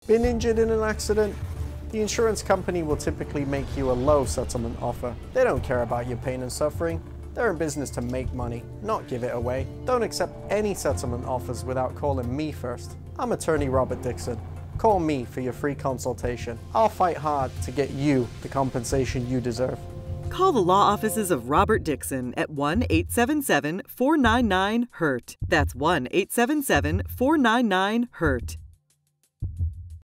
Been injured in an accident? The insurance company will typically make you a low settlement offer. They don't care about your pain and suffering. They're in business to make money, not give it away. Don't accept any settlement offers without calling me first. I'm attorney Robert Dixon. Call me for your free consultation. I'll fight hard to get you the compensation you deserve. Call the law offices of Robert Dixon at 1-877-499-HURT. That's 1-877-499-HURT.